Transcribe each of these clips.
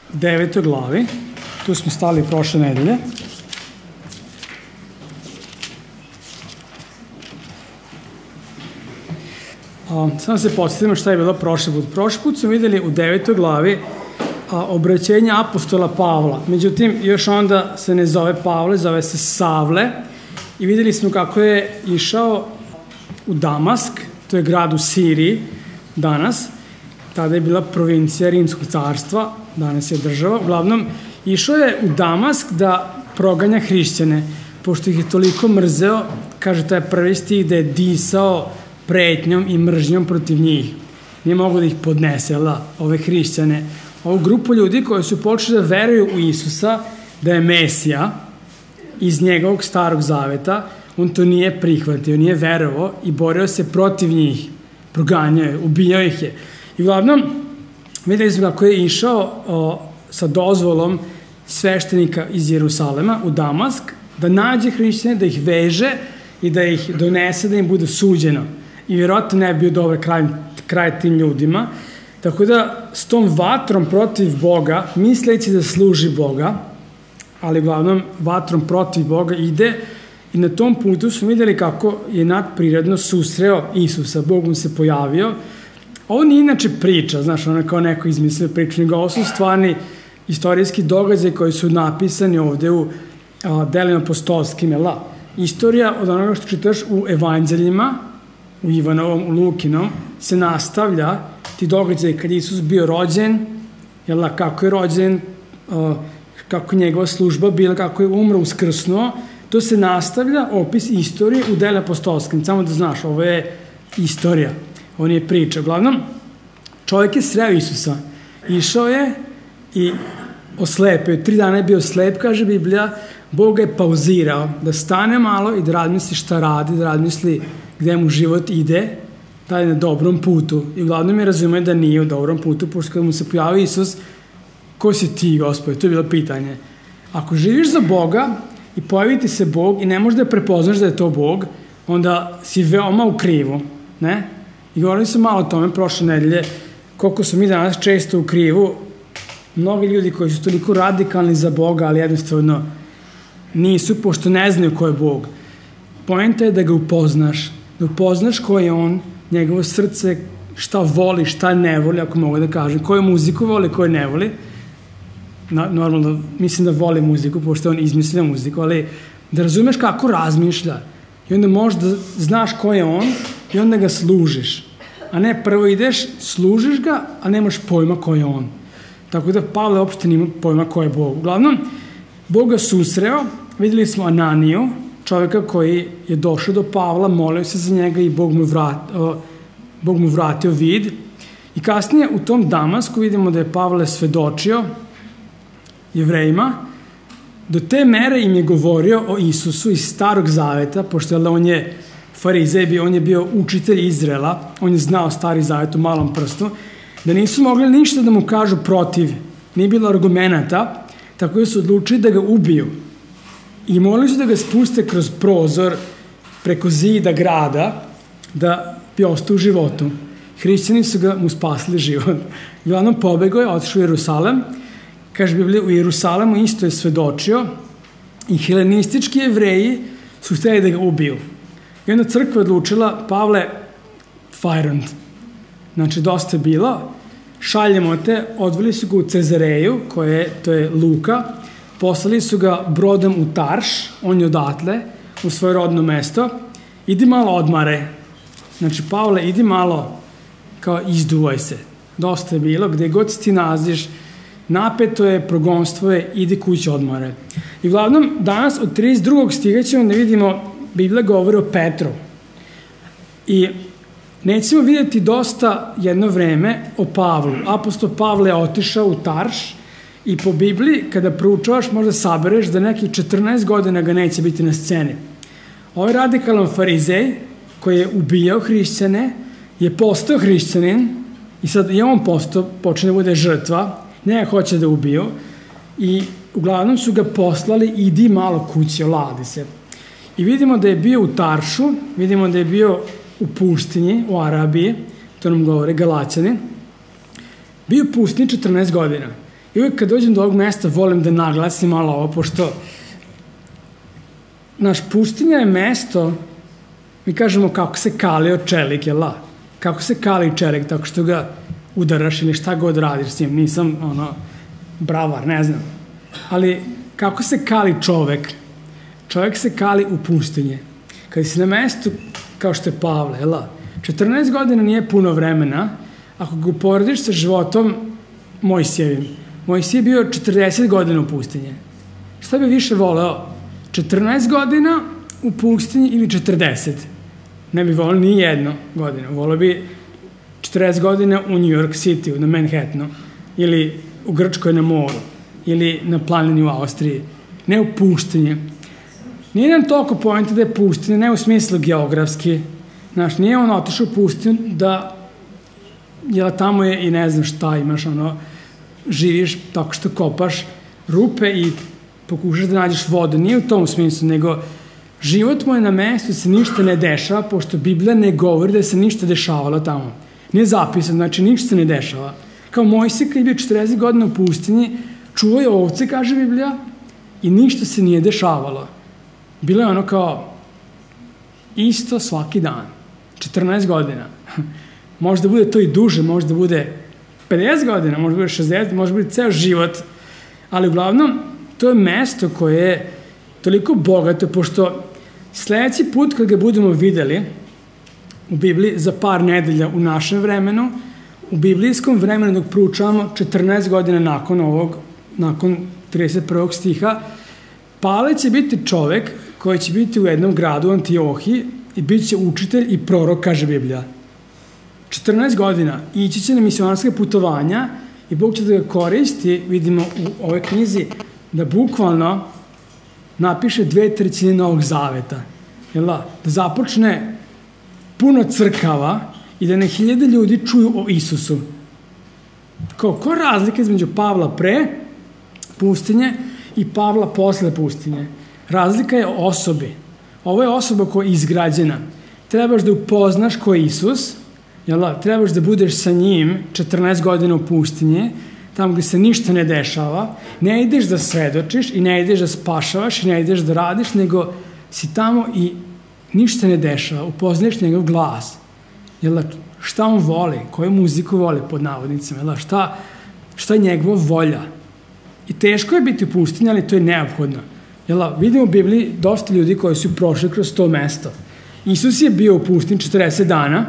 9. glavi. Tu smo stali prošle nedelje. Samo se podsjetimo šta je bilo prošli put. Prošli put smo videli u 9. glavi obraćenje apostola Pavla. Međutim, još onda se ne zove Pavle, zove se Savle. I videli smo kako je išao u Damask, to je grad u Siriji danas. Tada je bila provincija Rimskog carstva, danas je država. Uglavnom, išao je u Damask da proganja hrišćane, pošto ih je toliko mrzeo, kaže taj prvi stih, da je disao pretnjom i mržnjom protiv njih. Nije mogo da ih podnese, ove hrišćane. Ovu grupu ljudi koji su počeli da veruju u Isusa, da je Mesija, iz njegovog starog zaveta, on to nije prihvatio, nije verovao i borio se protiv njih. Proganjao je, ubijao ih je. I uglavnom, videli smo kako je išao sa dozvolom sveštenika iz Jerusalema u Damask, da nađe hrišćane, da ih veže i da ih donese, da im bude suđeno. I vjerojatno ne bi bio dobar kraj tim ljudima. Tako da, s tom vatrom protiv Boga, misleći da služi Boga, ali uglavnom vatrom protiv Boga ide i na tom putu smo videli kako je nadprirodno susreo Isusa. Bog mu se pojavio. Ovo nije inače priča, znaš, ono kao neko izmislio priču, nego ovo su stvarni istorijski događaji koji su napisani ovde u delima apostolskim. Istorija od onoga što čitaš u evanđeljima, u Ivanovom, u Lukinom, se nastavlja ti događaji kad Isus bio rođen, kako je rođen, kako je njegova služba bila, kako je umro, uskrsnuo, to se nastavlja opis istorije u delima apostolskim. Samo da znaš, ovo je istorija, ovo nije priča. Uglavnom, čovjek je sreo Isusa, išao je i oslepio. 3 dana je bio slep, kaže Biblija, Bog ga je pauzirao, da stane malo i da razmisli šta radi, da razmisli gde mu život ide, da je na dobrom putu. I uglavnom je razumio da nije u dobrom putu, pošto kada mu se pojavio Isus, ko si ti, Gospod? To je bilo pitanje. Ako živiš za Boga i pojavi ti se Bog i ne možeš da prepoznaš da je to Bog, onda si veoma u krivu, ne? I govorili smo malo o tome prošle nedelje, koliko smo mi danas često u krivu. Mnogi ljudi koji su toliko radikalni za Boga, ali jednostavno nisu, pošto ne znaju ko je Bog. Poenta je da ga upoznaš, da upoznaš ko je on, njegovo srce, šta voli, šta ne voli, ako mogu da kažem, koju muziku voli, koju ne voli. Normalno, mislim da voli muziku, pošto on izmislio muziku, ali da razumeš kako razmišlja. I onda možeš da znaš ko je on i onda ga služiš. A ne prvo ideš, služiš ga, a nemaš pojma ko je on. Tako da Pavle uopšte nima pojma ko je Bog. Uglavnom, Bog ga susreo, videli smo Ananiju, čovjeka koji je došao do Pavla, molio se za njega i Bog mu vratio vid. I kasnije u tom Damasku vidimo da je Pavle svedočio Jevrejima, do te mere im je govorio o Isusu iz Starog Zaveta, pošto on je farizej, on je bio učitelj Izraela, on je znao Stari Zavet u malom prstu, da nisu mogli ništa da mu kažu protiv, nije bilo argumenata, tako da su odlučili da ga ubiju. I morali su da ga spuste kroz prozor preko zida grada da bi ostao u životu. Hrišćani su mu spasili život. Uglavnom pobegao je, otišao u Jerusalem. Kaže Biblija, u Jerusalemu isto je svedočio i helenistički Jevreji su htjeli da ga ubiju. I onda crkva odlučila, Pavle, fajrant. Znači, dosta je bilo. Šaljemo te, odveli su ga u Cezareju, to je Luka, poslali su ga brodom u Tarš, on je odatle, u svoje rodno mesto, idi malo odmare. Znači, Pavle, idi malo, kao izduvaj se. Dosta je bilo, gde god ti naziš, napeto je, progonstvo je, idi kući odmare. I uglavnom, danas od 32. stiha ćemo da vidimo, Biblija govori o Petru. I nećemo vidjeti dosta jedno vreme o Pavlu. Apostol Pavle je otišao u Tarš i po Bibliji, kada proučavaš, možda sabereš da nekih 14 godina ga neće biti na sceni. Ovaj radikalan farizej, koji je ubijao hrišćane, je postao hrišćanin i sad je on počne da bude žrtva, njega hoće da ubiju i uglavnom su ga poslali, idi malo kući, oladi se. I vidimo da je bio u Taršu, vidimo da je bio u pustinji, u Arabiji, to nam govore Galaćani, bio u pustinji 14 godina. I uvijek kad dođem do ovog mesta volim da naglasim malo ovo, pošto naš pustinja je mesto, mi kažemo kako se kalio čelik, jel da? Kako se kali čelik, tako što ga udaraš ili šta god radiš s njim, nisam bravar, ne znam. Ali kako se kali čovek? Čovek se kali u pustinje. Kad si na mestu kao što je Pavle, jel da? 14 godina nije puno vremena, ako ga uporediš sa životom Mojsijevim. Mojsije je bio 40 godina u pustinje. Šta bi više voleo? 14 godina u pustinji ili 40? Ne bi voleo ni jedno godinu. Voleo bi 40 godina u New York City, na Manhattanu, ili u Grčkoj na moru, ili na planini u Austriji. Ne u pustinje. Nije nam toliko pojenta da je pustinja, ne u smislu geografski. Znaš, nije on otišao u pustinju da, jel tamo je i ne znam šta imaš, živiš tako što kopaš rupe i pokušaš da nađeš vodu. Nije u tom smislu, nego život mu je na mestu, se ništa ne dešava, pošto Biblija ne govori da se ništa dešavalo tamo. Nije zapisano, znači ništa se ne dešava. Kao Mojsije kad je bio 40 godina u pustinji, čuvao je ovce, kaže Biblija, i ništa se nije dešavalo. Bilo je kao isto svaki dan. 14 godina. Možda bude to i duže, možda bude 50 godina, možda bude 60, možda bude ceo život. Ali uglavnom, to je mesto koje je toliko bogato, pošto sledeći put kad ga budemo videli u Bibliji za par nedelja u našem vremenu, u biblijskom vremenu dok proučavamo 14 godina nakon 31. stiha, Pavle će biti čovek koji će biti u jednom gradu u Antiohiji i bit će učitelj i prorok, kaže Biblija. 14 godina ići će na misionarske putovanja i Bog će da ga koristi, vidimo u ovoj knjizi, da bukvalno napiše 2/3 Novog Zaveta. Da započne puno crkava i da na 1000 ljudi čuju o Isusu. Koja razlika između Pavla pre pustinje i Pavla posle pustinje? Razlika je osobi. Ovo je osoba koja je izgrađena. Trebaš da upoznaš ko je Isus, trebaš da budeš sa njim 14 godina u pustinji, tamo gde se ništa ne dešava, ne ideš da svedočiš i ne ideš da spašavaš i ne ideš da radiš, nego si tamo i ništa ne dešava, upoznaješ njegov glas. Šta on voli, koju muziku voli pod navodnicima, šta je njegova volja. I teško je biti u pustinji, ali to je neophodno. Vidimo u Bibliji dosta ljudi koji su prošli kroz to mesto. Isus je bio u pustinji 40 dana,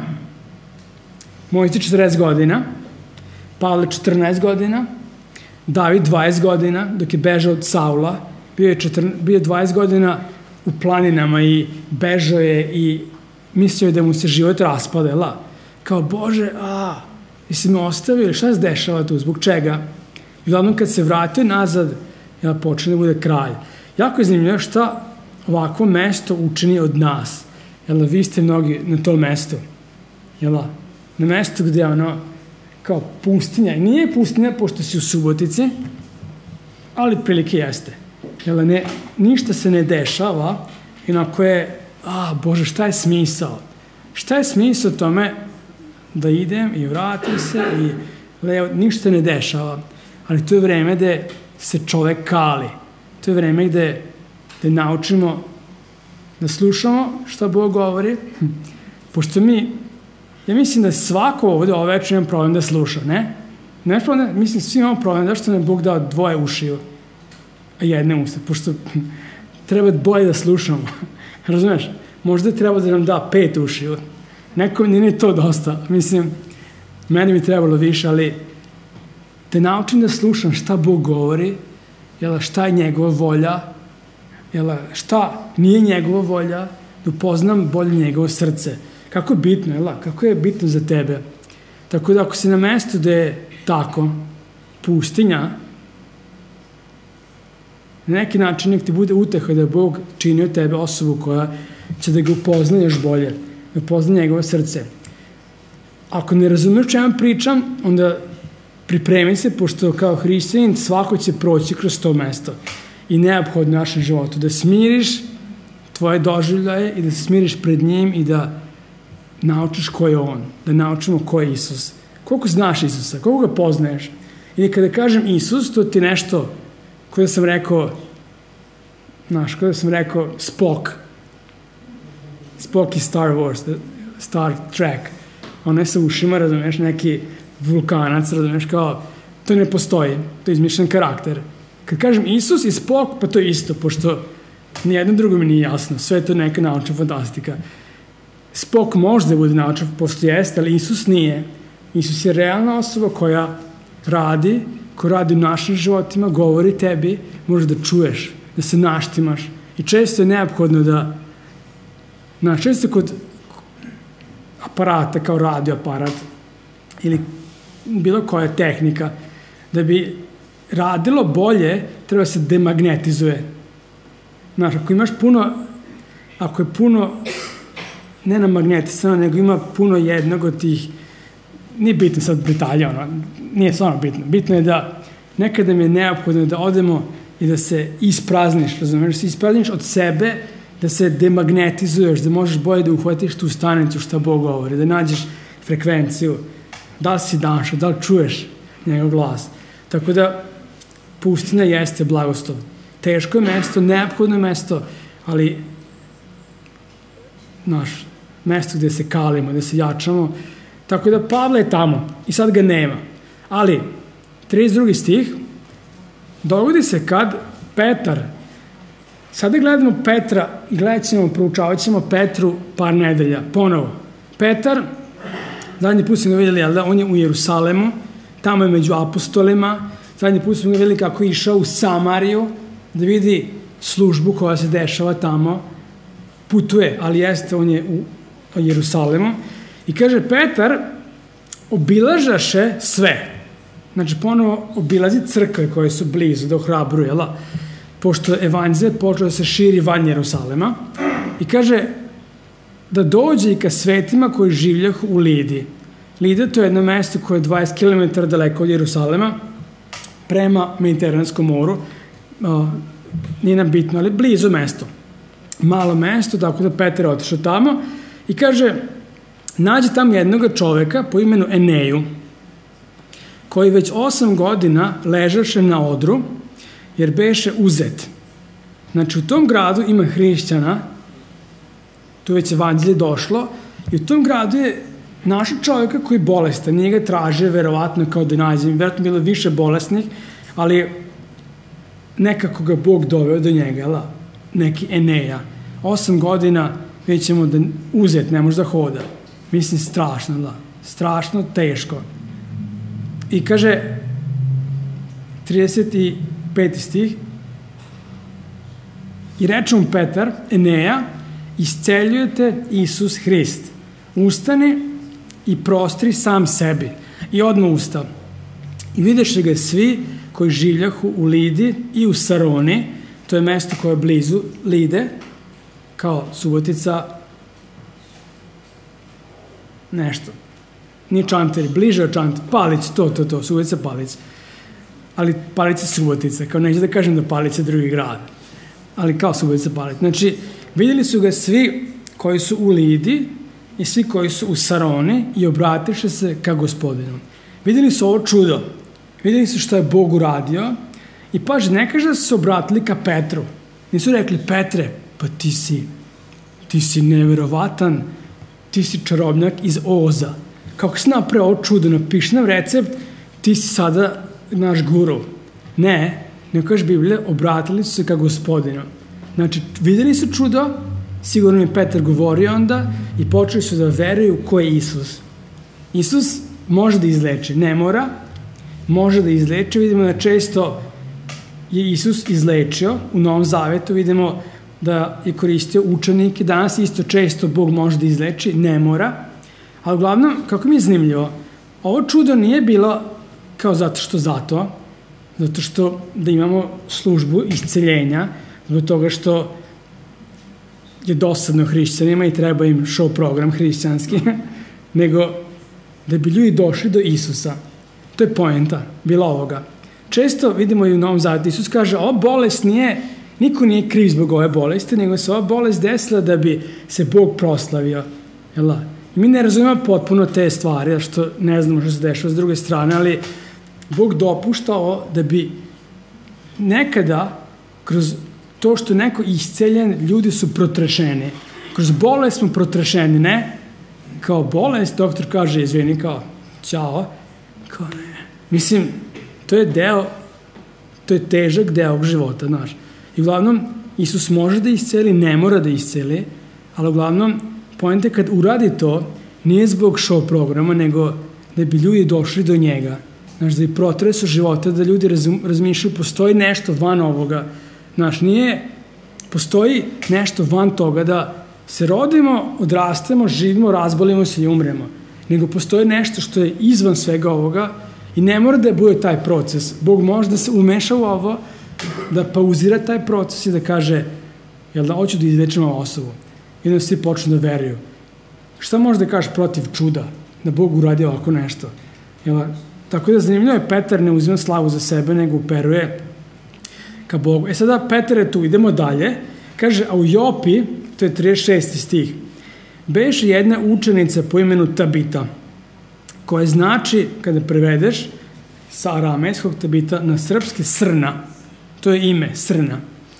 Mojsije 40 godina, Pavle 14 godina, David 20 godina, dok je bežao od Saula, bio je 20 godina u planinama i bežao je i mislio je da mu se život raspada, kao Bože, jesi me ostavili, šta se dešava tu, zbog čega? I uglavnom kad se vratio nazad, počne da bude kralj. Jako je zanimljivo šta ovako mesto učini od nas. Vi ste mnogi na tom mestu. Na mestu gde je kao pustinja. I nije pustinja pošto si u Subotici, ali prilike jeste. Ništa se ne dešava, inako je, Bože, šta je smisao? Šta je smisao tome da idem i vratim se i ništa ne dešava? Ali to je vreme gde se čovek kali. To je vreme gde naučimo da slušamo šta Bog govori, pošto ja mislim da svako ovde ovo večer imam problem da sluša, ne? Mislim, svi imamo problem, zašto nam Bog dao 2 ušiju, a 1 usta, pošto treba bolje da slušamo, razumeš? Možda treba da nam da 5 ušiju, nekom nije ni to dosta, mislim, meni bi trebalo više, ali da naučim da slušam šta Bog govori, šta je njegova volja, šta nije njegova volja, da upoznam bolje njegovo srce. Kako je bitno, kako je bitno za tebe. Tako da ako si na mestu gde je tako, pustinja, na neki način nek ti bude uteha da je Bog činio tebe osobu koja će da ga upozna još bolje, da upozna njegovo srce. Ako ne razumeš čemu pričam, onda pripremi se, pošto kao hrišćanin svako će proći kroz to mesto i neophodno u našem životu da smiriš tvoje doživljaje i da se smiriš pred njim i da naučiš ko je on, da naučimo ko je Isus. Koliko znaš Isusa, koliko ga poznaješ? Ili kada kažem Isus, to ti nešto koje sam rekao, Spock. Spock iz Star Wars, Star Trek. Ono je sa ušima, razumeš, neki vulkanac, razumeš, kao, to ne postoji, to je izmišljen karakter. Kad kažem Isus i Spock, pa to je isto, pošto nijedno drugo mi nije jasno, sve je to neka naučna fantastika. Spock može da bude naučan, pošto jeste, ali Isus nije. Isus je realna osoba koja radi u našim životima, govori tebi, možeš da čuješ, da se naštimaš. I često je neophodno da, često kod aparata kao radio aparat ili bilo koja tehnika, da bi radilo bolje, treba se demagnetizuje. Znaš, ako je puno, ne na magnetisano, nego ima puno jednog od tih, nije bitno sad detalja, nije stvarno bitno. Bitno je da nekada mi je neophodno da odemo i da se isprazniš, razumiješ, da se isprazniš od sebe, da se demagnetizuješ, da možeš bolje da uhvatiš tu stanicu šta Bog govori, da nađeš frekvenciju, da li si danša, da li čuješ njegov glas. Tako da pustinja jeste blagoslov. Teško je mesto, neophodno je mesto, ali mesto gde se kalimo, gde se jačamo. Tako da Pavle je tamo i sad ga nema. Ali, 32. stih, dogodi se kad Petar, sada gledamo Petra i proučavat ćemo Petru par nedelja, ponovo. Petar, zadnji put smo ga vidjeli, on je u Jerusalemu, tamo je među apostolima, zadnji put smo ga vidjeli kako je išao u Samariju, da vidi službu koja se dešava tamo, putuje, ali jeste, on je u Jerusalemu. I kaže, Petar obilažaše sve. Znači, ponovo obilazi crkve koje su blizu, da ohrabruje, pošto evanđelje počeo da se širi van Jerusalema. I kaže, da dođe i ka svetima koji življahu u Lidi. Lida, to je jedno mesto koje je 20 km daleko od Jerusalema, prema Mediteranskom moru. Nije nam bitno, ali blizu mesto. Malo mesto, tako da Petar je otišao tamo i kaže, nađe tamo jednog čoveka po imenu Eneju, koji već 8 godina ležaše na odru, jer beše uzet. Znači, u tom gradu ima hrišćana, tu već evanđelje došlo, i u tom gradu je našao čovjeka koji je bolestan, nije ga traže, verovatno kao da nađe, verovatno bilo više bolesnih, ali nekako ga Bog doveo do njega, neki Eneja. 8 godina već ćemo da uzet, ne može da hoda. Mislim, strašno, strašno teško. I kaže, 35. stih, i reče mu Petar, Eneja, isceljujete Isus Hrist. Ustani i prostri sam sebi. I odmah ustao. I videše ga svi koji življahu u Lidi i u Saroni, to je mesto koje je blizu Lide, kao Subotica, nešto. Nije Čantari, bliže od Čantari, Palić, to, Subotica, Palić. Ali Palić je Subotica, kao neću da kažem da Palić je drugi grad, ali kao Subotica, Palić. Znači, vidjeli su ga svi koji su u Lidi i svi koji su u Saroni i obratiše se ka Gospodinu. Vidjeli su ovo čudo, vidjeli su što je Bog uradio i paži, ne kaže da su se obratili ka Petru. Nisu rekli, Petre, pa ti si neverovatan, ti si čarobnjak iz Oza. Kako si napravio ovo čudo, napiši nam recept, ti si sada naš guru. Ne kaže Biblija, obratili su se ka Gospodinu. Znači, vidjeli su čudo, sigurno je Petar govorio onda i počeli su da veruju ko je Isus. Isus može da izleči, ne mora, može da izleči. Vidimo da često je Isus izlečio, u Novom Zavetu vidimo da je koristio učenike, danas isto često Bog može da izleči, ne mora, ali uglavnom, kako mi je zanimljivo, ovo čudo nije bilo kao zato što da imamo službu isceljenja, zbog toga što je dosadno hrišćanima i treba im show program hrišćanski, nego da bi ljudi došli do Isusa. To je poenta bila ovoga. Često vidimo i u Novom Zavetu, Isus kaže, ova bolest niko nije kriv zbog ove bolesti, nego se ova bolest desila da bi se Bog proslavio. I mi ne razumemo potpuno te stvari, što ne znamo što se dešava s druge strane, ali Bog dopušta ovo da bi nekada kroz to što neko isceljen, ljudi su protrešeni. Kroz bolest smo protrešeni, ne? Kao bolest, doktor kaže, izvini, kao, ćao. Kao ne. Mislim, to je težak deo života, znaš. I uglavnom, Isus može da isceli, ne mora da isceli, ali uglavnom, poenta kad uradi to, nije zbog show programa, nego da bi ljudi došli do njega. Znaš, da bi protresu života, da ljudi razmišljaju, postoji nešto van ovoga. Znaš, postoji nešto van toga da se rodimo, odrastemo, živimo, razbolimo se i umremo. Nego postoji nešto što je izvan svega ovoga i ne mora da bude taj proces. Bog može da se umeša u ovo, da pauzira taj proces i da kaže, jel da hoću da izlečim ovu osobu. I onda svi počnu da veruju. Šta može da kažeš protiv čuda? Da Bog uradi ovako nešto. Jel, tako da zanimljivo je, Petar ne uzima slavu za sebe, nego uperuje ka Bogu. Sada Petar je tu, idemo dalje. Kaže, a u Jopi, to je 36. stih, beše jedna učenica po imenu Tabita, koja znači, kada prevedeš sa aramejskog Tabita na srpski Srna, to je ime, Srna.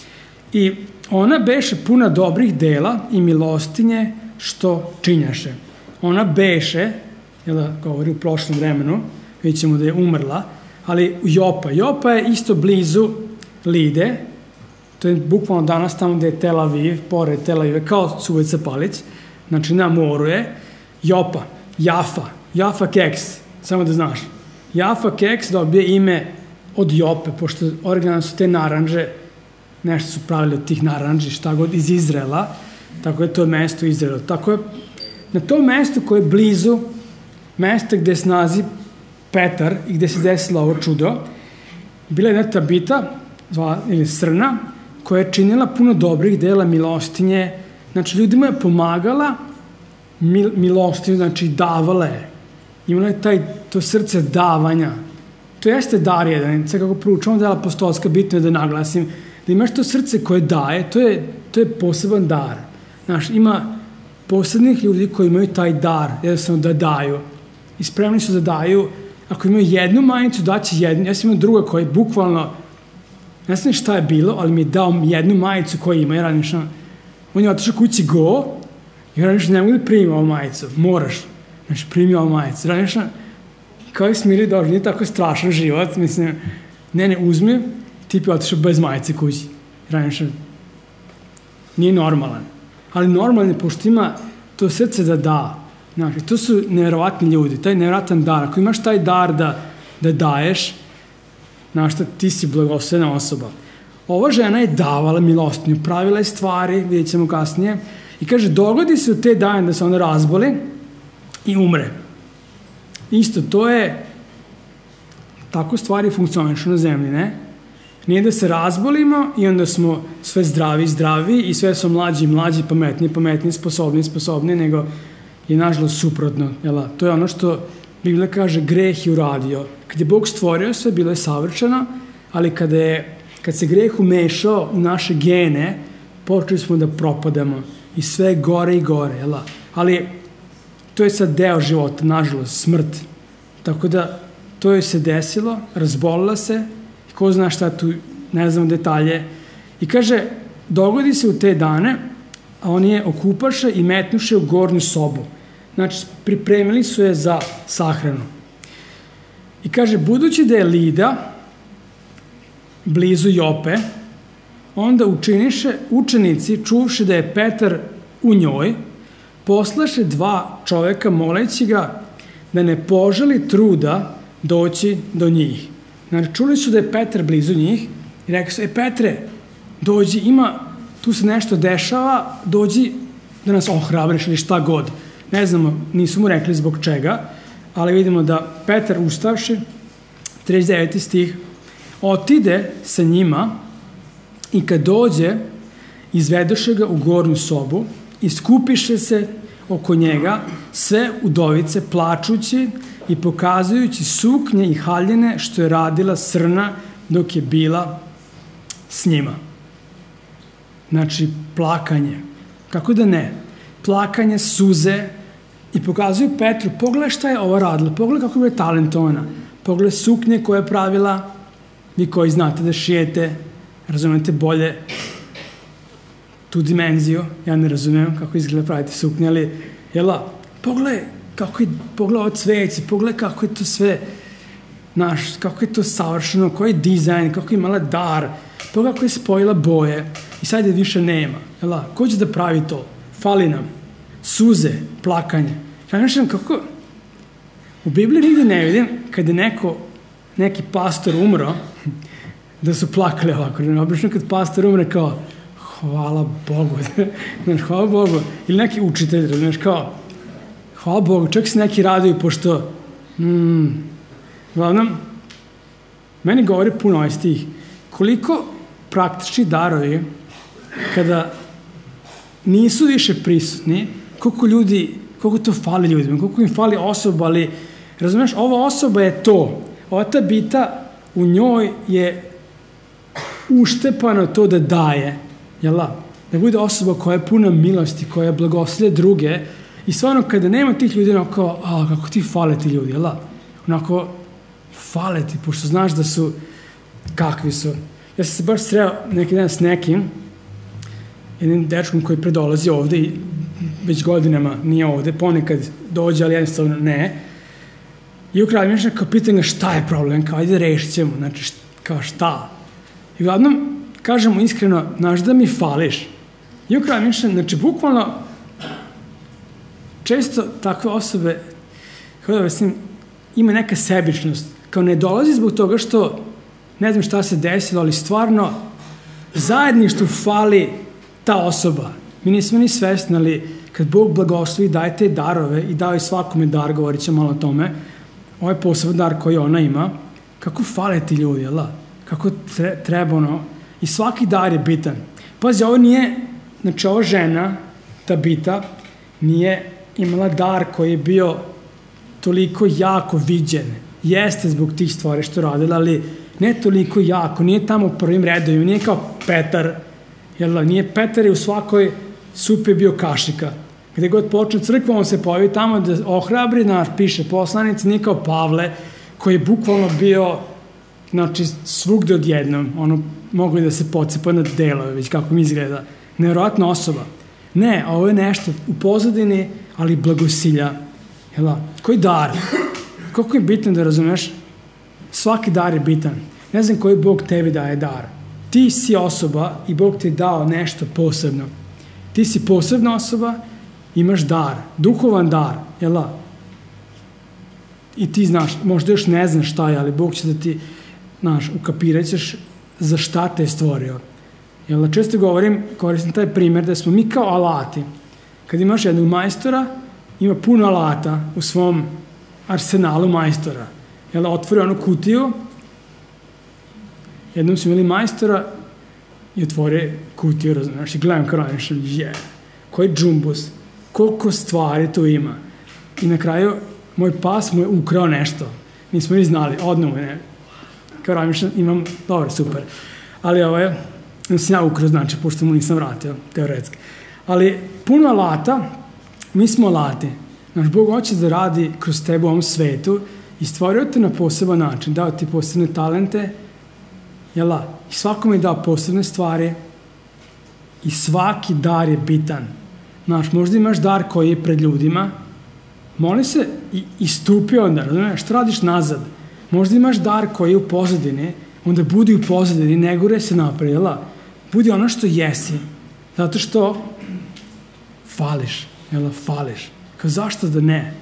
I ona beše puna dobrih dela i milostinje što činjaše. Ona beše, jel da govori u prošlom vremenu, vidjet ćemo da je umrla, ali Jopa. Jopa je isto blizu Lide, to je bukvalno danas tamo gde je Tel Aviv, pored Tel Aviva, kao Suvotica Palić, znači na moru je Jopa, Jaffa keks, samo da znaš. Jaffa keks dobije ime od Jope, pošto originalno su te naranđe, nešto su pravili od tih naranđi, šta god, iz Izraela, tako je to mesto Izraela. Tako je, na tom mestu koje je blizu mesta gde se nalazi Petar i gde se desilo ovo čudo, bila je jedna Tabita, ili Srna, koja je činila puno dobrih dela, milostinje, znači ljudima je pomagala milostinju, znači davala je. Imala je to srce davanja. To jeste dar jedan, sad kako proučavamo dela apostolska, bitno je da naglasim, da imaš to srce koje daje, to je poseban dar. Znaš, ima posebnih ljudi koji imaju taj dar, jednostavno da daju. I spremni su da daju, ako imaju jednu majicu, daće jednu. Ja sam imao druga koja je bukvalno, ne znam šta je bilo, ali mi je dao jednu majicu koju ima. On je otišao kući go, i ranišno, ne mogu da primim ovu majicu. Moraš. Znači, primi ovu majicu. Ranišno, kao i smiri došli, nije tako strašan život. Mislim, ne uzmi, tip je otišao bez majice kući. Ranišno, nije normalan. Ali normalan je, pošto ima to srce da da. Znači, to su nevjerovatni ljudi, taj nevjerovatan dar. Ako imaš taj dar da daješ, znaš šta, ti si blagoslovena osoba. Ova žena je davala milostinju, pravila je stvari, vidjet ćemo kasnije, i kaže, dogodi se u te dane da se ona razboli i umre. Isto, to je, tako stvari funkcionišu na zemlji, ne? Nije da se razbolimo i onda smo sve zdravi i sve smo mlađi, pametni, sposobni, nego je nažalost suprotno. Jel? To je ono što Biblija kaže, greh je uradio. Kad je Bog stvorio sve, bilo je savršeno, ali kad se greh umešao u naše gene, počeli smo da propadamo i sve gore i gore. Jel? Ali to je sad deo života, nažalost, smrt. Tako da to joj se desilo, razbolila se, ko zna šta tu, ne znam detalje. I kaže, dogodi se u te dane, a oni je okupaše i metnuše u gornju sobu. Znači, pripremili su je za sahranu. I kaže, budući da je Lida blizu Jope, onda učenici, čuvši da je Petar u njoj, poslaše 2 čoveka moleći ga da ne poželi truda doći do njih. Znači, čuli su da je Petar blizu njih i rekli su, Petre, dođi, tu se nešto dešava, dođi da nas ohrabriš ili šta god. Ne znamo, nisu mu rekli zbog čega, ali vidimo da Petar ustavši, 39. stih, otide sa njima i kad dođe, izvedoše ga u gornju sobu i skupiše se oko njega sve udovice plačući i pokazujući suknje i haljine što je radila Srna dok je bila s njima. Znači, plakanje. Kako da ne? Plakanje, suze i pokazuju Petru, pogledaj šta je ova radila, pogledaj kako je talentovana, Pogledaj suknje koje je pravila, vi koji znate da šijete, razumete bolje tu dimenziju. Ja ne razumijem kako izgleda praviti suknje, ali pogledaj ovo cveće, pogledaj kako je to sve kako je to savršeno, koji je dizajn, kako je imala dar, pogledaj kako je spojila boje i sad je više nema. Ko će da pravi to? Fali nam suze, plakanje. Ja nešto kako u Bibliji nigde ne vidim kada je neki pastor umro da su plakali ovako. Obično kad pastor umre kao hvala Bogu. Hvala Bogu. Ili neki učitelj, razumiješ, kao hvala Bogu. Čak se neki raduju pošto uglavnom meni govori puno ovaj stih. Koliko praktični darovi kada nisu više prisutni, koliko to fali ljudima, koliko im fali osoba, ali razumiješ, ova osoba je to. Ova Tabita, u njoj je uštepano to da daje, da bude osoba koja je puna milosti, koja blagoslivlja druge i stvarno kada nema tih ljudi, onako, kako ti fale ti ljudi, onako, fale ti, pošto znaš da su, kakvi su. Ja sam se baš sreo neki dan s nekim, jednim dečkom koji predolazi ovde i već godinama nije ovde, ponekad dođe, ali jednostavno ne. I ukraj mi kao pitan ga šta je problem, kao ajde rešit ćemo, znači kao šta. I uglavnom, kažemo iskreno, znaš da mi fališ. I ukraj mi znači bukvalno, često takve osobe, kao da mislim, ima neka sebičnost, kao ne dolazi zbog toga što ne znam šta se desilo, ali stvarno zajedništvu fali ta osoba. Mi nismo ni svesni, ali kad Bog blagoslovi daje te darove i daje svakome dar, govorit ćemo malo o tome, ovaj poseban dar koji ona ima, kako fale ti ljudi, kako treba i svaki dar je bitan. Pazi, ovo nije, znači ova žena, Tabita, nije imala dar koji je bio toliko jako viđen. Jeste zbog tih stvari što radila, ali ne toliko jako, nije tamo u prvim redovima, nije kao Petar, nije Petar je u svakoj supi bio kašika. Gde god počne crkva, on se pojavi tamo da ohrabri, piše poslanic, nije kao Pavle, koji je bukvalno bio, znači, svugde odjednom, mogu i da se pocepa na delove, već kako mi izgleda. Nevjerojatna osoba. Ne, ovo je nešto u pozadini, ali blagosilja. Koji dar? Koliko je bitno da razumeš? Svaki dar je bitan. Ne znam koji Bog tebi daje dar. Ti si osoba i Bog ti je dao nešto posebno. Ti si posebna osoba, imaš dar, duhovan dar, I ti znaš, možda još ne znaš šta je, ali Bog će da ti, ukapirat ćeš za šta te je stvorio. Često koristim taj primjer da smo mi kao alati. Kad imaš jednog majstora, ima puno alata u svom arsenalu majstora. Otvori onu kutiju, jednom su imali majstora i otvori kutiju, razumiješ, i gledam kao koji džumbus, koliko stvari tu ima. I na kraju, moj pas mu je ukrao nešto. Nismo ni znali, odnemo je, kao razmišljam, imam, dobro, super. Ali ovo je, sam ja ukrao, znači, pošto mu nisam vratio, teoretski. Ali puno alata, mi smo alati. Bog hoće da radi kroz tebe u ovom svetu i stvorio te na poseban način, dao ti posebne talente, i svakome je dao posebne stvari i svaki dar je bitan. Možda imaš dar koji je pred ljudima, moli se i stupi onda, razumiješ, što radiš nazad. Možda imaš dar koji je u pozadini, onda budi u pozadini, ne gure se napred, budi ono što jesi, zato što fališ, fališ. Kao zašto da ne?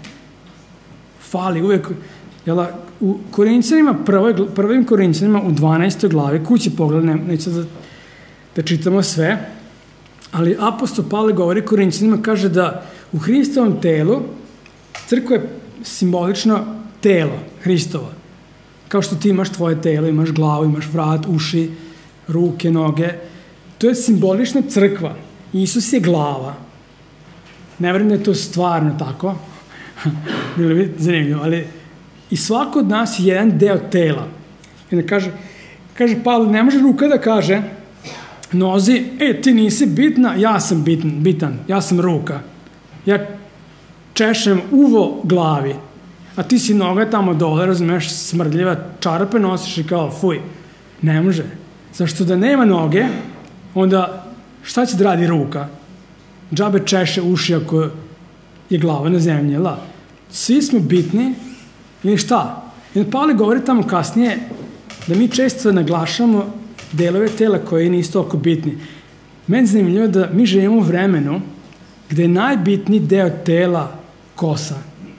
Fali uvek, u Korinćanima, prvim Korinćanima u 12. glavi, kući pogledam, neću da čitamo sve, ali apostol Pavle govori Korinćanima, kaže da u Hristovom telu crkva je simbolično telo Hristova. Kao što ti imaš tvoje telo, imaš glavu, imaš vrat, uši, ruke, noge. To je simbolična crkva. Isus je glava. Ne verujem da je to stvarno tako. Bilo bi zanimljivo, ali i svako od nas je jedan deo tela. I onda kaže Pavle, ne može ruka da kaže nozi, ti nisi bitna, ja sam bitan, ja sam ruka. Ja češem uvo glavi. a ti si noga tamo dole, razumeš, smrdljiva, čarape nosiš i kao, fuj, ne može. Zašto da nema noge, onda šta će da radi ruka? Džabe češe uši ako je glava na zemlji, la. Svi smo bitni, ili šta? I Pavle govori tamo kasnije da mi često naglašamo delove tela koji nisu toliko bitni. Meni zanimljivo da mi živimo u vremenu gde je najbitniji deo tela kosa.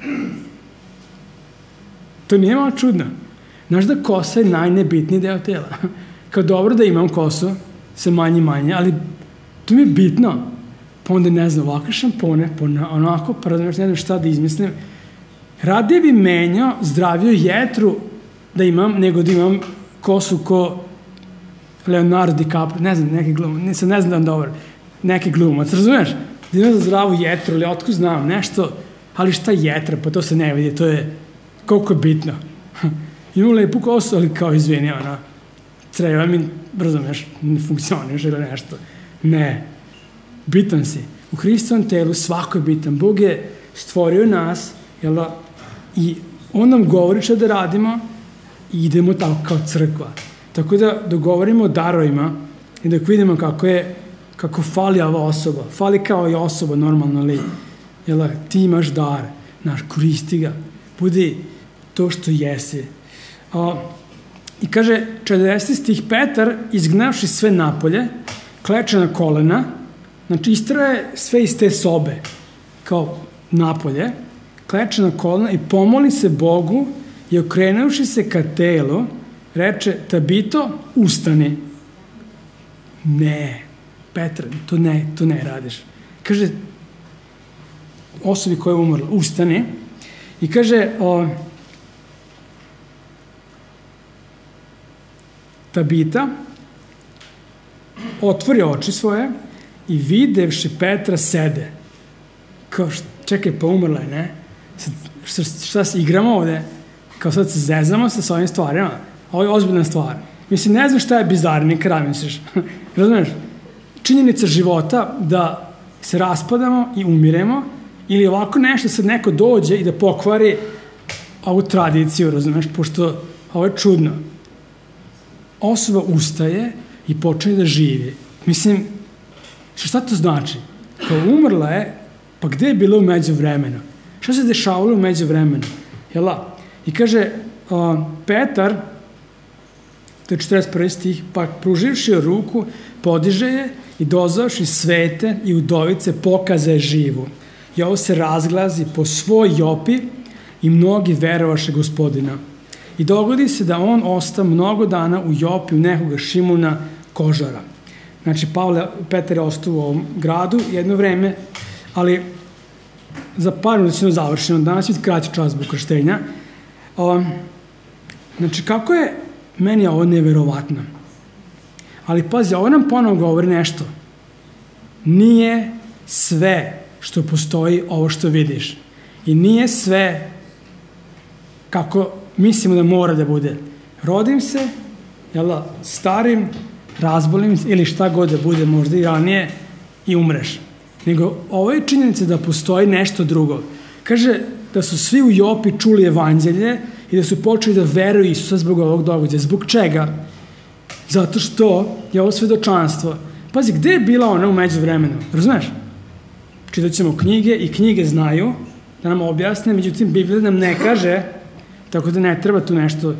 To nije malo čudno. Znaš da kosa je najnebitniji deo tela. Kao dobro da imam kosu, sve manje, ali to mi je bitno. Pa onda ne znam, ovakve šampone, onako, pa ne znam šta da izmislim. Radije bi menjao zdraviju jetru da imam, nego da imam kosu ko Leonardo DiCaprio, ne znam, neki glumac, ne znam da on dobar, neki glumac, razumeš? Da imam za zdravu jetru, ali otko znam nešto, ali šta jetra, pa to se ne vidi, to je koliko je bitno. Imam lepu kosu, ali kao izvini, ona, creva mi, razumeš, ne funkcioniš ili nešto. Ne, bitan si. U Hristovom telu svako je bitan. Bog je stvorio nas, jel da, i on nam govori šta da radimo i idemo tako kao crkva. Tako da dogovorimo o darovima i da vidimo kako fali ova osoba. Fali kao i osoba normalno, ali jel da, ti imaš dar, znaš, koristi ga. Budi to što jesi. I kaže, 40 stih, Petar, izgnavši sve napolje, kleče na kolena, znači istraje sve iz te sobe, kao napolje, kleče na kolena i pomoli se Bogu i okrenuši se ka telu, reče, Tabito, ustani. Ne, Petar, to ne radiš. Kaže, osobi koja je umrla, ustani. I kaže, Tabita otvori oči svoje i videvši Petra sede. Kao, čekaj, pa umrla je, ne? Šta se igramo ovde? Kao sad se zezamo sa ovim stvarima. Ovo je ozbiljna stvar. Mislim, ne znam šta je bizarni kraj, misliš. Razumeš? Činjenica života da se raspadamo i umiremo ili ovako nešto sad neko dođe i da pokvari ovu tradiciju, razumeš, pošto ovo je čudno. Osoba ustaje i počne da živi. Mislim, šta to znači? Kao umrla je, pa gde je bila u međuvremenu? Šta se dešavalo u međuvremenu? Jela? I kaže, Petar, to je 41. stih, pa pruživši ruku, podiže je i dozvavši svete i udovice pokaza je živu. I ovo se razglazi po svoj Jopi i mnogi verovaše Gospodina. I dogodi se da on osta mnogo dana u Jopi, u nekoga Šimuna Kožara. Znači, Petar je ostao u ovom gradu jedno vreme, ali za par minuta ćemo završeno. Danas je kraći čas zbog krštenja. Znači, kako je meni ovo neverovatno. Ali pazi, ovo nam ponovo govori nešto. Nije sve što postoji ovo što vidiš. I nije sve kako mislimo da mora da bude. Rodim se, starim, razbolim ili šta god da bude, možda i ranije, i umreš. Nego ovo je činjenica da postoji nešto drugo. Kaže da su svi u Jopi čuli evanđelje i da su počeli da veruju Isusa zbog ovog događaja. Zbog čega? Zato što je ovo svedočanstvo. Pazi, gde je bila ona u međuvremenu? Razumeš? Čitat ćemo knjige i knjige znaju da nam objasne, međutim, Biblija nam ne kaže, tako da ne treba tu nešto.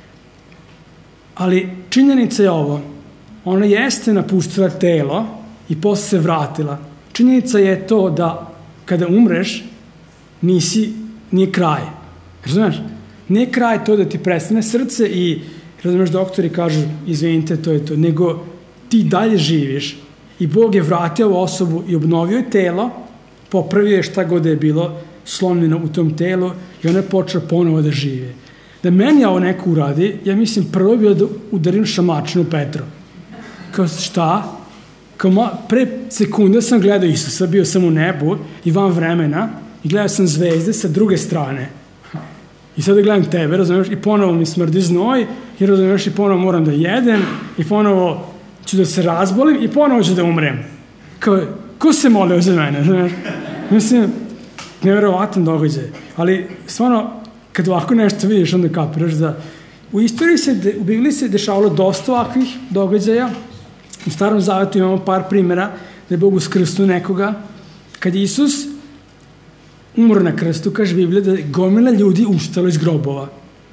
Ali činjenica je ovo. Ona jeste napustila telo i posle se vratila. Činjenica je to da kada umreš, nije kraj. Razumeš? Nije kraj to da ti prestane srce i, razumeš, doktori kažu, izvinite, to je to, nego ti dalje živiš i Bog je vratio ovu osobu i obnovio je telo, popravio je šta god je bilo slomljeno u tom telu i ona je počela ponovo da živi. Da meni ovo neko uradi, ja mislim prvo bilo da udarim šamačinu Petru. Kao šta? Pre sekunde sam gledao Isusa, bio sam u nebu i van vremena i gledao sam zvezde sa druge strane. I sada gledam tebe, razumiješ, i ponovo mi smrdi znoj, i razumiješ, i ponovo moram da jedem, i ponovo ću da se razbolim, i ponovo ću da umrem. Ko se molio za mene, razumiješ? Mislim, nevjerovatan događaj. Ali, stvarno, kad ovako nešto vidiš, onda kapiraš da u Bibliji se dešavalo dosta ovakvih događaja. U Starom Zavetu imamo par primjera da je Bog uskrsnuo nekoga. Kad je Isus umro na krstu, kaže Biblija da je gomila ljudi ustalo iz grobova.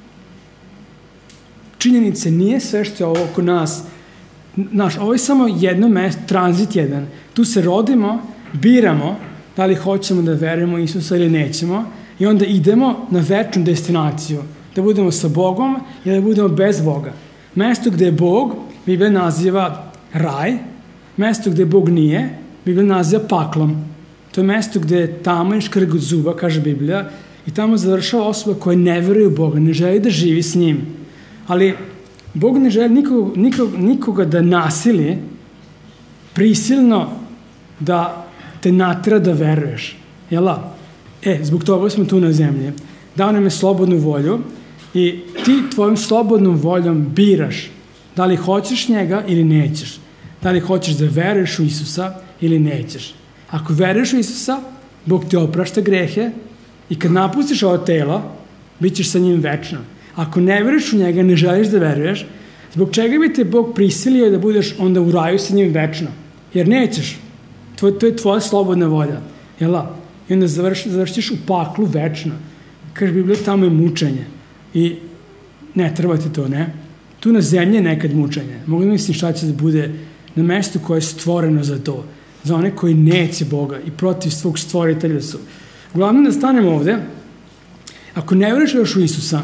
Činjenice, nije sve što je ovo oko nas. Ovo je samo jedno mesto, tranzit jedan. Tu se rodimo, biramo da li hoćemo da verujemo Isusa ili nećemo i onda idemo na večnu destinaciju. Da budemo sa Bogom ili da budemo bez Boga. Mesto gde je Bog, Biblija naziva raj. Mesto gde Bog nije, Biblija naziva paklom. To je mesto gde je tamo i škrg od zuba, kaže Biblija, i tamo završava osoba koja ne veruje u Boga, ne želi da živi s njim. Ali Bog ne želi nikoga da nasili, prisilno da te natera da veruješ. Jela? Zbog toga smo tu na zemlji. Dao nam je slobodnu volju i ti tvojom slobodnom voljom biraš da li hoćeš njega ili nećeš. Da li hoćeš da veruješ u Isusa ili nećeš. Ako veruješ u Isusa, Bog ti oprašta grehe i kad napustiš ovo telo, bit ćeš sa njim večno. Ako ne veruješ u njega, ne želiš da veruješ, zbog čega bi te Bog prisilio da budeš onda u raju sa njim večno? Jer nećeš. To je tvoja slobodna volja. Jela? I onda završiš u paklu večno. Kaže Biblija, tamo je mučenje. I ne treba ti to, ne? Tu na zemlji je nekad mučenje. Mogu da mislim šta će da bude na mestu koje je stvoreno za to. Za one koji neće Boga i protiv svog stvoritelja su. Uglavnom da stanemo ovde, ako ne veruješ još u Isusa,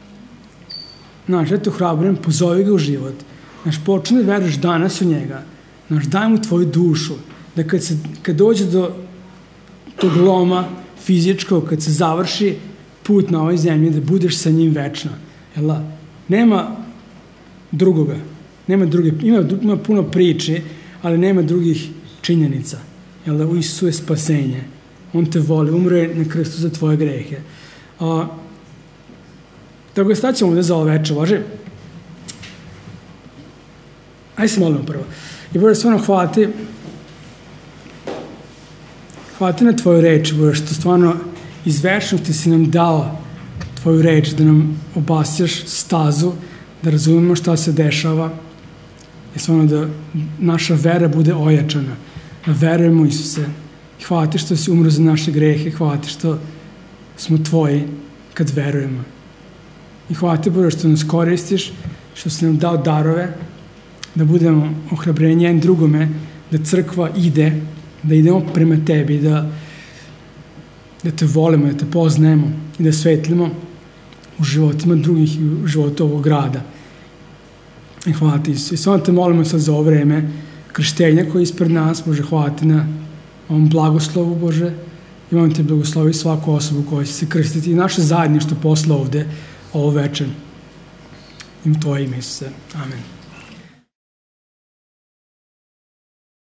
ja te ohrabrujem, pozovi ga u život. Počne da veruješ danas u njega. Daj mu tvoju dušu. Da kad dođe do tog loma fizičkog, kad se završi put na ovoj zemlji, da budeš sa njim večno. Nema drugoga. Ima puno priče, ali nema drugih činjenica. U Isusu je spasenje. On te voli, umro je na krstu za tvoje grehe. Tako da staćemo ovde za ovo večer, važe? Ajde se molimo prvo. I Bože, stvarno hvala ti na tvoju reč, Bože, što stvarno iz večnosti si nam dao tvoju reč, da nam obasjaš stazu, da razumemo šta se dešava i stvarno da naša vera bude ojačana, da verujemo u Isuse. Hvala ti što si umro za naše grehe, hvala ti što smo tvoji kad verujemo. I hvala ti, Bože, što nas koristiš, što si nam dao darove, da budemo ohrabrenje jedan drugome, da crkva ide, da idemo prema tebi, da te volimo, da te poznajemo i da svetlimo u životima drugih i u životu ovog grada. I hvala ti, Isus. I samo te molimo sad za ovo vreme krštenja koje je ispred nas, Bože, hvala ti na ovom blagoslovu, Bože, i molim te blagoslovi svaku osobu koja će se krstiti i naše zajedništvo posle ovde, ovo večer. I u tvoje ime, Isuse. Amen.